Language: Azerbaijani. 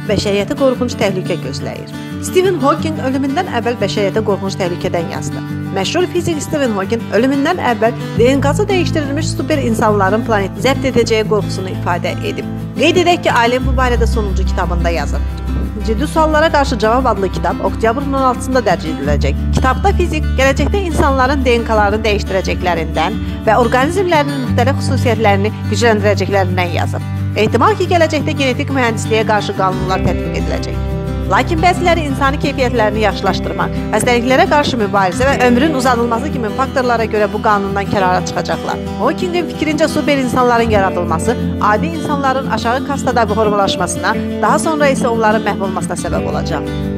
bəşəriyyətə qorxunc təhlükə gözləyir. Stephen Hawking ölümündən əvvəl bəşəriyyətə qorxunc təhlükədən yazdı. Məşhur fizik Stephen Hawking ölümündən əvvəl DNK-sı dəyişdirilmiş super insanların planeti zəbt edəcəyi qorxusunu ifadə edib. Qeyd edək ki, alim bu barədə sonuncu kitabında yazır. Ciddi suallara qarşı cavab adlı kitab oktyabrın 16-sında dərc ediləcək. Kitabda fizik gələcəkdə insanların DNK-larını dəyişdirəcəklərindən və orqanizmlərinin müxtəlif xüsusiyyətlərini gücləndirəcəklərindən yazır. Ehtimal ki, gələcəkdə genetik mühəndisliyə qarşı qanunlar tətbiq ediləcək. Lakin bəziləri insani keyfiyyətlərini yaxşılaşdırmaq, xəstəliklərə qarşı mübarizə və ömrün uzadılması kimi faktorlara görə bu qanundan kənara çıxacaqlar. Hawkingin fikrincə super insanların yaradılması adi insanların aşağı kastada formalaşmasına, daha sonra isə onların məhv olmasına səbəb olacaq.